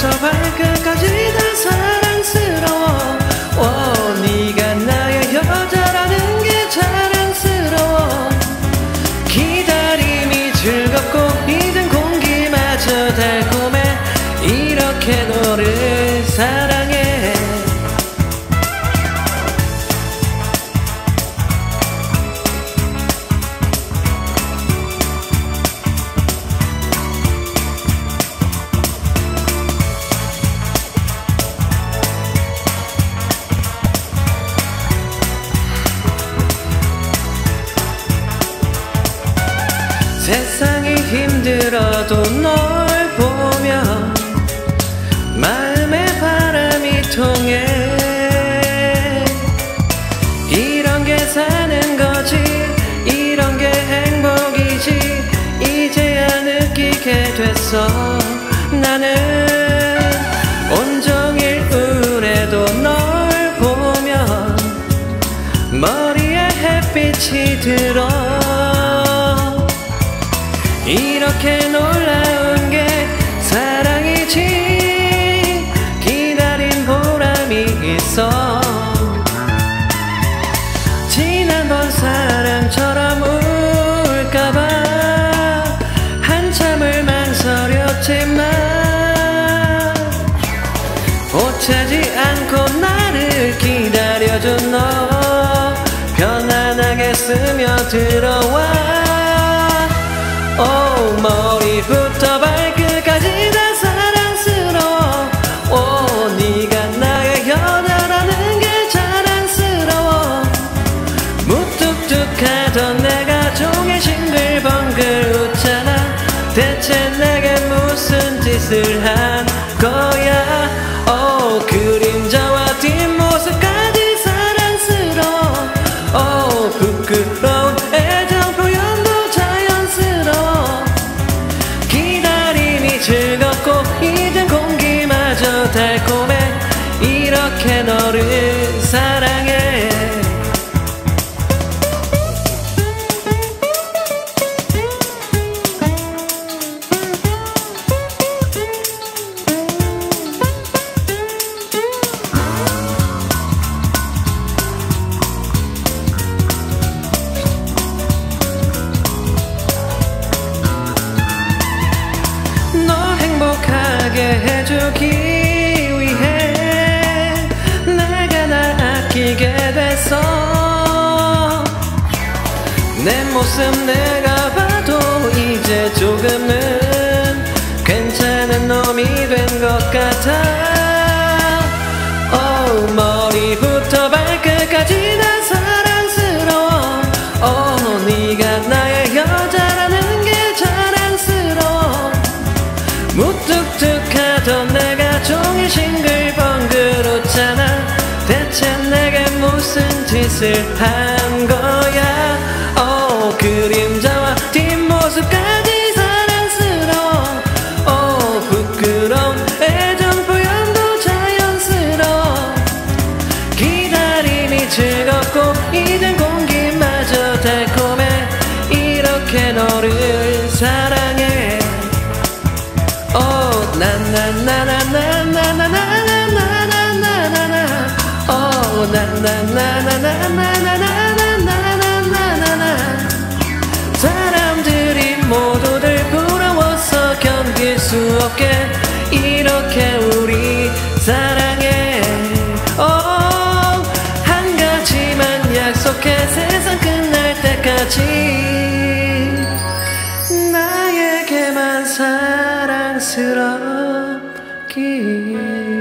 머리부터 발끝까지 다 사랑스러워. 네가 나의 여자라는 게 자랑스러워. 기다림이 즐겁고 이젠 공기마저 달콤해. 이렇게 너를 사랑해. 세상이 힘들어도 널 보며 마음에 바람이 통해. 이런 게 사는 거지, 이런 게 행복이지. 이제야 느끼게 됐어. 나는 온종일 우울해도 널 보면 머리에 햇빛이 들어. 이렇게 놀라운 게 사랑이지. 기다린 보람이 있어. 지난번 사랑처럼 울까봐 한참을 망설였지만 보채지 않고 나를 기다려준 너 편안하게 스며들어와. 머리부터 발끝까지 다 사랑스러워. 네가 나의 여자라는 게 자랑스러워. 무뚝뚝하던 내가 종일 싱글벙글 웃잖아. 대체 내게 무슨 짓을 한 거야. 그림자와 뒷모습까지 사랑스러워. 부끄러운 애정 표현도 자연스러워. 기다림이 즐겁고 이젠 공기마저 달콤해. 이렇게 너를 사랑해. 해주기 위해 내가 날 아끼게 됐어. 내 모습 내가 봐도 이제 조금은 괜찮은 놈이 된 것 같아. 머리부터 발끝까지 다 사랑스러워. 네가 나의 여자라는 게 자랑스러워. 무뚝뚝하던 내가 종일 싱글벙글 웃잖아. 대체 내게 무슨 짓을 한 거야. 그림자와 뒷모습까지 사랑스러워. 부끄러운 애정 표현도 자연스러워. 기다림이 즐겁고 이젠 공기마저 달콤해. 이렇게 너를 사랑해. 사람들이 모두들 부러워서 견딜 수 없게 이렇게 우리 사랑해. 한 가지만 약속해. 세상 끝날 때까지 나에게만 사랑스럽기.